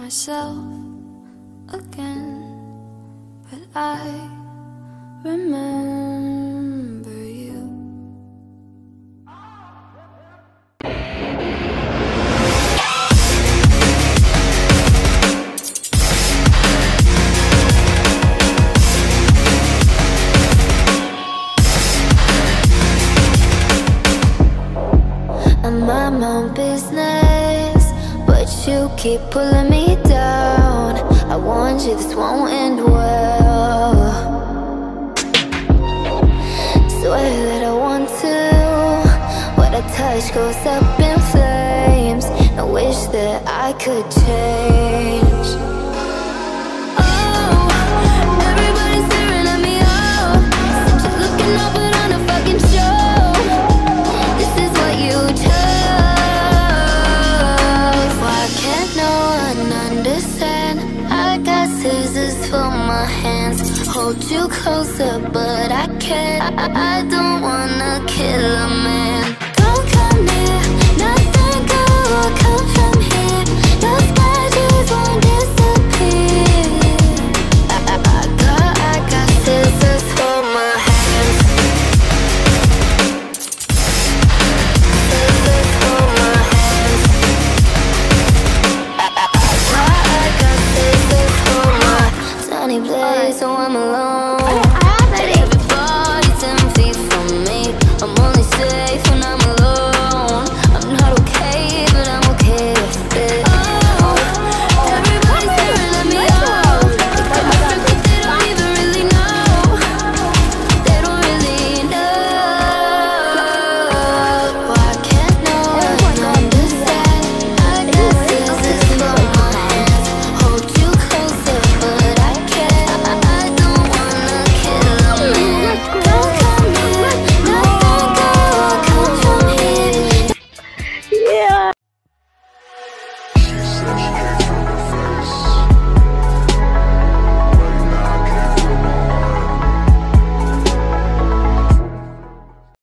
myself again, but I remember you. I mind my own business, but you keep pulling me down. I warned you this won't end well. Swear that I want to. What I touch goes up in flames. I wish that I could change. Oh, everybody's staring at me. Oh, said you're looking up, but on a fucking show. This is what you chose. Why can't no one understand? I got scissors for my hands. Hold you closer, but I can't. I don't wanna kill a man.